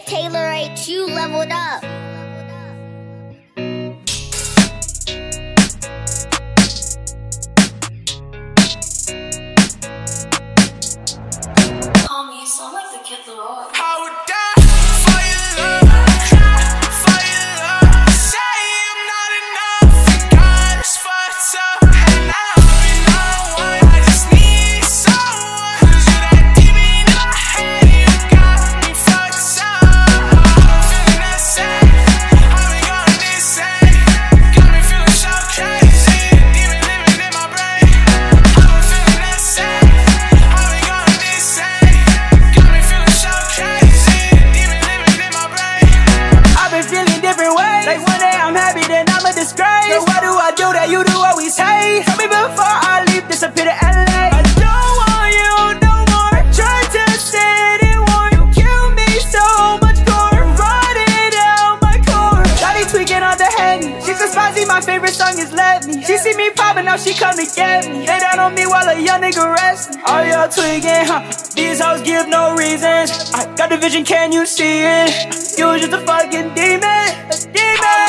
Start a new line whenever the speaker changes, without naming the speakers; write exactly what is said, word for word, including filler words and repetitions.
Taylor H, you leveled up.
Call me, you sound like the Kid Leroy.
I would die for your love, die for your love. Say I'm not enough, and God is fucked up. And I already know why, I just need someone. Cause you're that demon in my head, you got me fucked up. I'm feeling that safe, I've been going insane. Got me feeling so crazy, demon living in my brain. I've been feeling that safe, I've been going insane. Got me feeling so crazy, demon living in my brain.
I've been feeling different ways. Like one day I'm happy, then I'm a disgrace. So what do I do that you do always hate? Tell me before I leave, disappear to L A. I don't want you no more. Try to sit and warn you. Kill me so much gore. Run it out my core. Shawty tweaking on the Henny. She said Spazi, my favorite song is Let Me. She see me popping, now she come to get me. They down on me while a young nigga resting. All y'all tweaking, huh? These hoes give no reasons. I got the vision, can you see it? You was just a fucking demon, a demon.